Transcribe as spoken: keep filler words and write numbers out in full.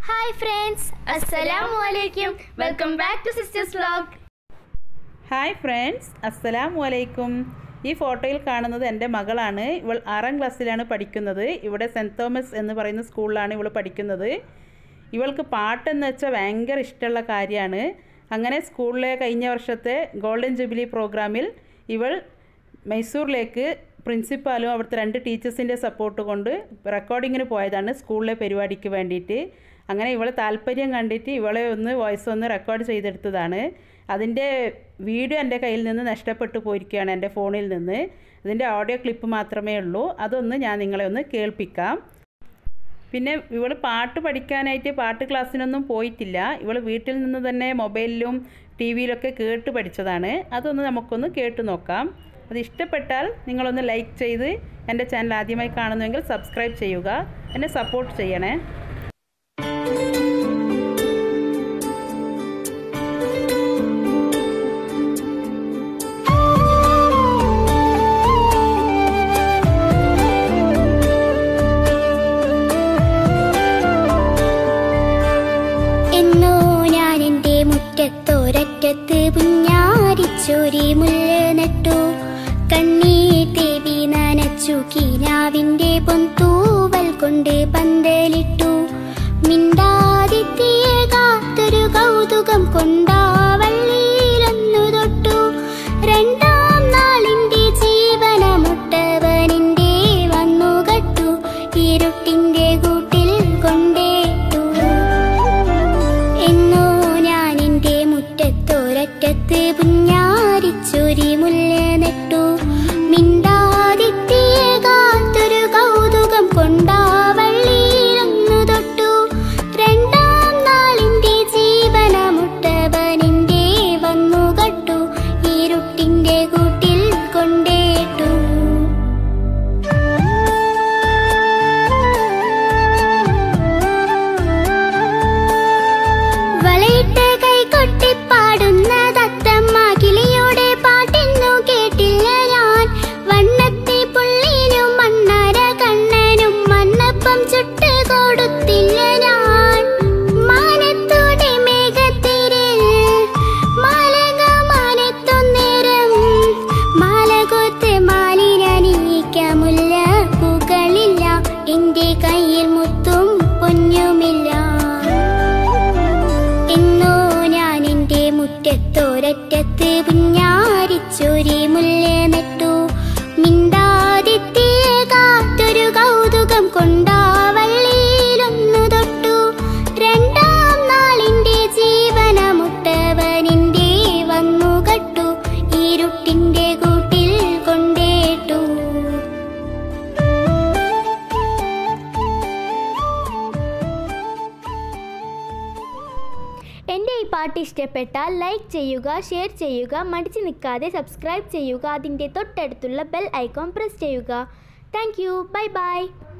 Hi friends, Assalamualaikum. Welcome back to Sisters Vlog. Hi friends, Assalamualaikum. ഈ ഫോട്ടോയിൽ കാണുന്നത് എൻ്റെ മകളാണ്. ഇവൾ ആറാം ക്ലാസ്സിലാണ് പഠിക്കുന്നത്. ഇവിടെ സെൻറ്റ് തോമസ് എന്ന് പറയുന്ന സ്കൂളിലാണ് ഇവൾ പഠിക്കുന്നത്. ഇവൾക്ക് പാട്ടെന്ന് വെച്ചാൽ ഭയങ്കര ഇഷ്ടമുള്ള കാര്യമാണ്. അങ്ങനെ സ്കൂളിലെ കഴിഞ്ഞ വർഷത്തെ ഗോൾഡൻ ജൂബിലി പ്രോഗ്രാമിൽ ഇവൾ മൈസൂരിലേക്ക് പ്രിൻസിപ്പാലും അവിടുത്തെ രണ്ട് ടീച്ചേഴ്സിൻ്റെ സപ്പോർട്ട് കൊണ്ട് റെക്കോർഡിങ്ങിന് പോയതാണ് സ്കൂളിലെ പരിപാടിക്ക് വേണ്ടിയിട്ട്. അങ്ങനെ ഇവളെ താല്പര്യം കണ്ടിട്ട് ഇവളെ ഒന്ന് വോയിസ് ഒന്ന് റെക്കോർഡ് ചെയ്തെടുത്തതാണ്. അതിൻ്റെ വീഡിയോ എൻ്റെ കയ്യിൽ നിന്ന് നഷ്ടപ്പെട്ടു പോയിരിക്കുകയാണ്, എൻ്റെ ഫോണിൽ നിന്ന്. അതിൻ്റെ ഓഡിയോ ക്ലിപ്പ് മാത്രമേ ഉള്ളൂ. അതൊന്ന് ഞാൻ നിങ്ങളെ ഒന്ന് കേൾപ്പിക്കാം. പിന്നെ ഇവൾ പാട്ട് പഠിക്കാനായിട്ട് പാട്ട് ക്ലാസ്സിനൊന്നും പോയിട്ടില്ല. ഇവൾ വീട്ടിൽ നിന്ന് തന്നെ മൊബൈലിലും ടി വിയിലൊക്കെ കേട്ട് പഠിച്ചതാണ്. അതൊന്ന് നമുക്കൊന്ന് കേട്ട് നോക്കാം. അത് ഇഷ്ടപ്പെട്ടാൽ നിങ്ങളൊന്ന് ലൈക്ക് ചെയ്ത് എൻ്റെ ചാനൽ ആദ്യമായി കാണുന്നുവെങ്കിൽ സബ്സ്ക്രൈബ് ചെയ്യുക, എന്നെ സപ്പോർട്ട് ചെയ്യണേ. മുറ്റത്തോരറ്റത്ത് പുഞ്ഞാരിച്ചോരി മുല്ല നട്ടു, കണ്ണീർ തേവി നനച്ചു, കിനാവിന്റെ പൊന്തൂവൽ കൊണ്ട് പന്തലിട്ടു. മിണ്ടാതിത്തിയ കാത്തൊരു കൗതുകം കൊണ്ടാവള്ളിയിലൊന്നു തൊട്ടു. രണ്ടാം നാളിന്റെ ജീവനമുട്ടവനിന്റെ വന്നുകട്ടു, ഇരുട്ടിന്റെ കൂട്ടിൽ കൊണ്ടേട്ടു. എന്നോ മുറ്റത്തോരറ്റത്ത് പുഞ്ഞാരിച്ചൊരി മുല്ല നട്ടു, മിണ്ടാതിത്തിയ കാത്തൊരു കൗതുകം കൊണ്ടാവള്ളിയിലൊന്നു തൊട്ടു. രണ്ടാം നാളിന്റെ ജീവനമുട്ടവനിന്റെ വന്നുകട്ടു, ഇരുട്ടിന്റെ കൂട്ടിൽ കൊണ്ടേട്ടു. വളയിട്ട് കൊട്ടിപ്പാടുന്ന തത്തമ്മ കിളിയുടെ പാട്ടെന്നു കേട്ടില്ല ഞാൻ. വണ്ണത്തെ പുള്ളിനും മണ്ണാര കണ്ണനും മണ്ണപ്പം ചുട്ട് കൊടുത്തില്ല ഞാൻ. മാനത്തോടെ മേഘത്തിരിൽ മാലക മാനത്തൊന്നേരം മാലകൊത്ത് മാലിനീക്കമുല്ല പൂക്കളില്ല, എന്റെ കയ്യിൽ മുത്തും പൊന്നുമില്ല. എന്നോ ഞാൻ എൻ്റെ മുറ്റത്തോരറ്റത്ത് പുഞ്ഞാരിച്ചൊരി മുല്ല നട്ടു, മിണ്ടാതിത്തിയ കാത്തൊരു കൗതുകം കൊണ്ടാവള്ളിയിലൊന്നു തൊട്ടു. രണ്ടാം നാളിന്റെ ജീവനമുട്ടവനിന്റെ വന്നുകട്ടു, ഇരുട്ടിന്റെ കൂട്ടിൽ കൊണ്ടേട്ടു. എൻ്റെ ഈ പാട്ട് ഇഷ്ടപ്പെട്ടാൽ ലൈക്ക് ചെയ്യുക, ഷെയർ ചെയ്യുക, മടിച്ചു നിൽക്കാതെ സബ്സ്ക്രൈബ് ചെയ്യുക, അതിൻ്റെ തൊട്ടടുത്തുള്ള ബെൽ ഐക്കോൺ പ്രസ് ചെയ്യുക. Thank you, bye by.